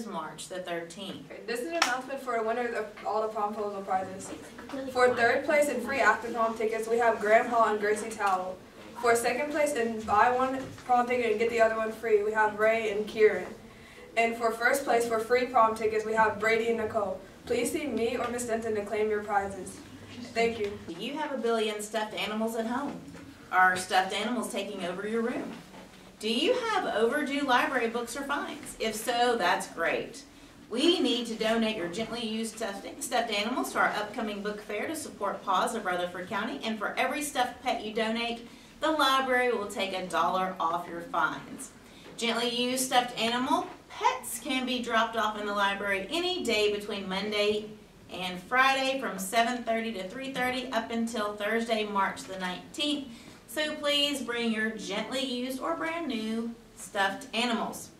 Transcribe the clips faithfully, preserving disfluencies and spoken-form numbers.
March the thirteenth. Okay, this is an announcement for the winners of all the promposal prizes. For third place in free after prom tickets, we have Graham Hall and Gracie Towell. For second place in buy one prom ticket and get the other one free, we have Ray and Kieran. And for first place for free prom tickets, we have Brady and Nicole. Please see me or Miss Denton to claim your prizes. Thank you. Do you have a billion stuffed animals at home? Are stuffed animals taking over your room? Do you have overdue library books or fines? If so, that's great. We need to donate your gently used stuffed, stuffed animals to our upcoming book fair to support Paws of Rutherford County. And for every stuffed pet you donate, the library will take a dollar off your fines. Gently used stuffed animal pets can be dropped off in the library any day between Monday and Friday from seven thirty to three thirty up until Thursday, March the nineteenth. So please bring your gently used or brand new stuffed animals.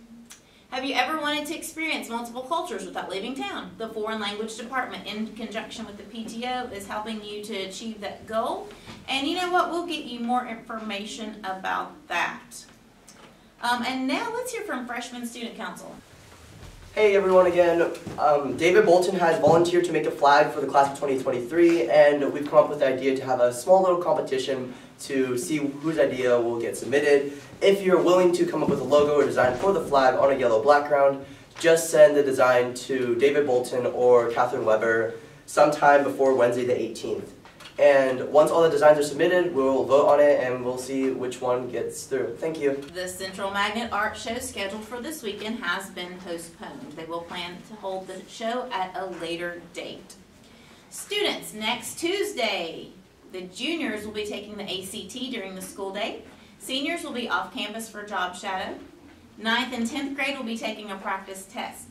Have you ever wanted to experience multiple cultures without leaving town? The Foreign Language Department, in conjunction with the P T O, is helping you to achieve that goal. And you know what? We'll get you more information about that. Um, and now let's hear from Freshman Student Council. Hey everyone again. Um, David Bolton has volunteered to make a flag for the class of twenty twenty-three, and we've come up with the idea to have a small little competition to see whose idea will get submitted. If you're willing to come up with a logo or design for the flag on a yellow background, just send the design to David Bolton or Catherine Weber sometime before Wednesday the eighteenth. And once all the designs are submitted, we'll vote on it and we'll see which one gets through. Thank you. The Central Magnet Art Show scheduled for this weekend has been postponed. They will plan to hold the show at a later date. Students, next Tuesday, the juniors will be taking the A C T during the school day. Seniors will be off campus for job shadow. ninth and tenth grade will be taking a practice test.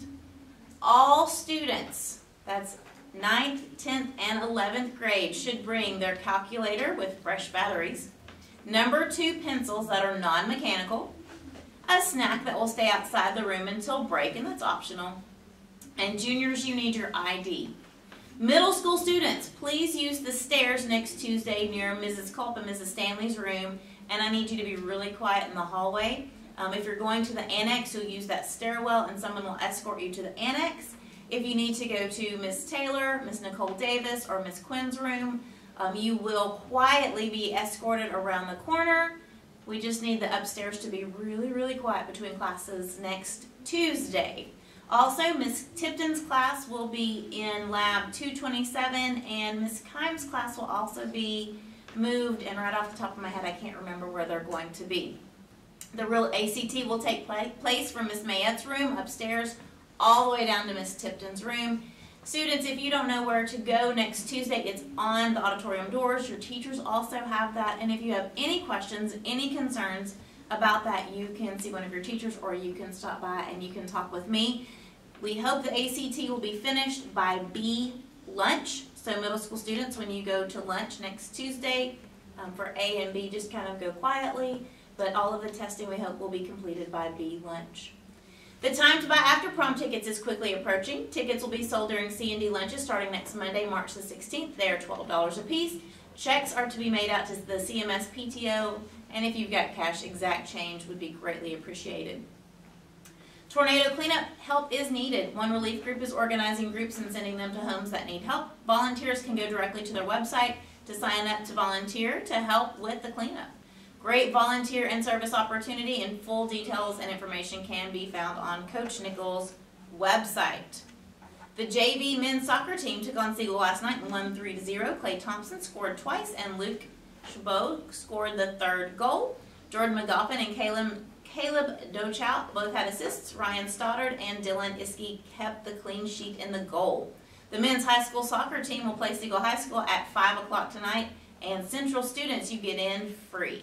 All students, that's ninth, tenth, and eleventh grade, should bring their calculator with fresh batteries, number two pencils that are non-mechanical, a snack that will stay outside the room until break, and that's optional. And juniors, you need your I D. Middle school students, please use the stairs next Tuesday near Missus Culp and Missus Stanley's room, and I need you to be really quiet in the hallway. Um, if you're going to the annex, you'll use that stairwell and someone will escort you to the annex. If you need to go to Miss Taylor, Miss Nicole Davis, or Miss Quinn's room, um, you will quietly be escorted around the corner. We just need the upstairs to be really, really quiet between classes next Tuesday. Also, Miss Tipton's class will be in lab two twenty-seven, and Miss Kimes' class will also be moved, and right off the top of my head, I can't remember where they're going to be. The real A C T will take place from Miss Mayette's room upstairs all the way down to Miss Tipton's room. Students, if you don't know where to go next Tuesday, it's on the auditorium doors. Your teachers also have that, and if you have any questions, any concerns about that, you can see one of your teachers or you can stop by and you can talk with me. We hope the A C T will be finished by B lunch. So middle school students, when you go to lunch next Tuesday, um, for A and B, just kind of go quietly, but all of the testing we hope will be completed by B lunch. The time to buy after prom tickets is quickly approaching. Tickets will be sold during C and D lunches starting next Monday, March the sixteenth. They are twelve dollars a piece. Checks are to be made out to the C M S P T O, and if you've got cash, exact change would be greatly appreciated. Tornado cleanup help is needed. One relief group is organizing groups and sending them to homes that need help. Volunteers can go directly to their website to sign up to volunteer to help with the cleanup. Great volunteer and service opportunity, and full details and information can be found on Coach Nichols' website. The J V men's soccer team took on Siegel last night and won three to zero. Clay Thompson scored twice, and Luke Chabot scored the third goal. Jordan McGoffin and Caleb, Caleb Dochow both had assists. Ryan Stoddard and Dylan Iskey kept the clean sheet in the goal. The men's high school soccer team will play Siegel High School at five o'clock tonight, and Central students, you get in free.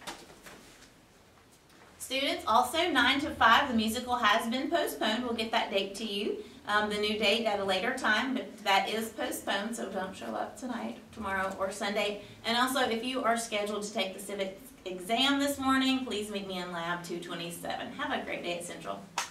Students, also nine to five, the musical has been postponed. We'll get that date to you, um, the new date at a later time, but that is postponed, so don't show up tonight, tomorrow, or Sunday. And also, if you are scheduled to take the civics exam this morning, please meet me in lab two twenty-seven. Have a great day at Central.